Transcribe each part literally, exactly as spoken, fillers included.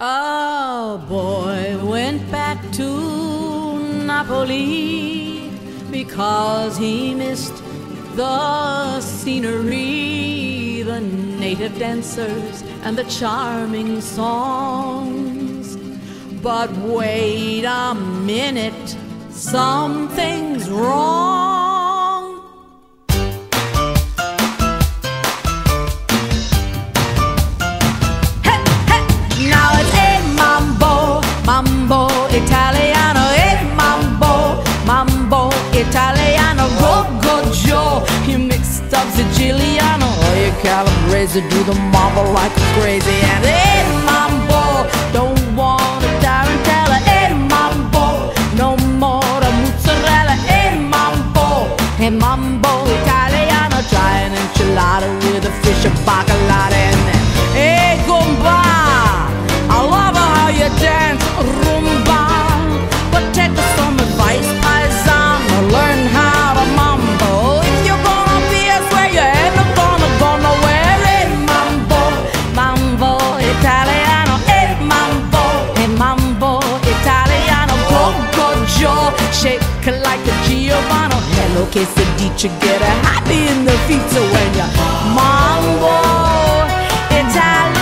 A boy went back to Napoli because he missed the scenery, the native dancers, and the charming songs. But wait a minute, something's wrong. Mambo Italiano, eh, mambo, mambo Italiano, go, go, Joe. You mixed up Siciliano, or you calabrese, do the mambo like crazy. And eh, mambo, don't want a tarantella, eh, mambo, no more the mozzarella, eh, mambo, eh, mambo Italiano, try an enchilada with a fish of bacalao. And then, eh, gumba, I love how you dance rumba, but take some advice, paisano, learn how to mambo. If you're gonna be a swear, you ain't gonna go nowhere. Eh, mambo, mambo Italiano, eh, mambo, eh, mambo Italiano, go, go, Joe, shake like a Giovanni. Hello, quesadilla, get a happy in the feet, so when you mambo Italiano.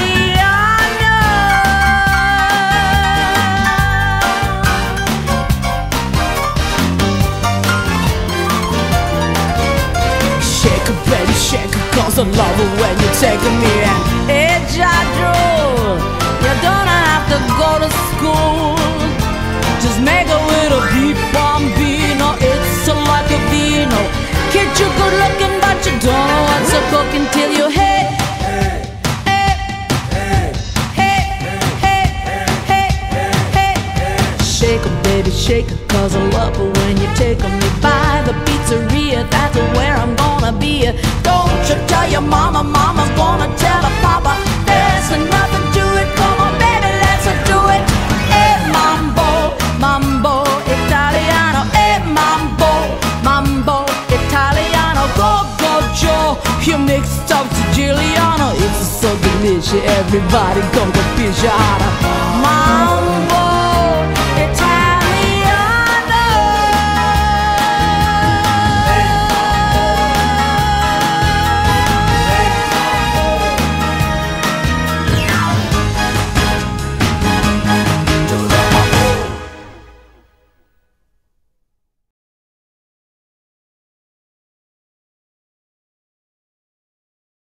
Baby, shake it, cause I love it when you're taking me. And hey, Jadro, you don't have to go to school, just make a little beat bambino. It's a like a vino. Kid, you're good looking, but you don't know what's a cooking till you hit. Hey, hey, hey, hey, hey, hey, hey. Shake it, baby, shake it, cause I love it when you're taking me by the pizzeria. That's where I'm gonna be. Don't you tell your mama, mama's gonna tell her papa. There's nothing to it, come on baby, let's do it. Eh, mambo, mambo Italiano, eh, mambo, mambo Italiano, go, go, Joe. You mixed up Siciliano, it's so delicious, everybody come to fish out of mambo.